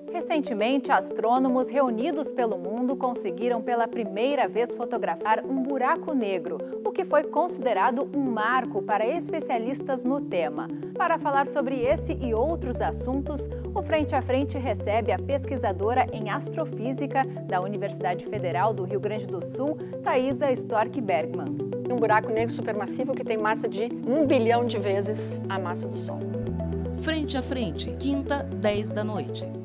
Recentemente, astrônomos reunidos pelo mundo conseguiram pela primeira vez fotografar um buraco negro, o que foi considerado um marco para especialistas no tema. Para falar sobre esse e outros assuntos, o Frente a Frente recebe a pesquisadora em astrofísica da Universidade Federal do Rio Grande do Sul, Thaisa Storck Bergman. Um buraco negro supermassivo que tem massa de 1 bilhão de vezes a massa do Sol. Frente a Frente, quinta, 10 da noite.